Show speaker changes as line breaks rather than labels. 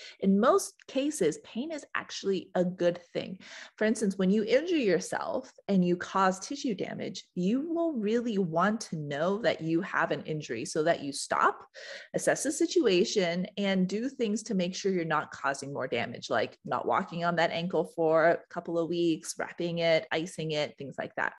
In most cases, pain is actually a good thing. For instance, when you injure yourself and you cause tissue damage, you will really want to know that you have an injury so that you stop, assess the situation, and do things to make sure you're not causing more damage, like not walking on that ankle for a couple of weeks, wrapping it, icing it, things like that.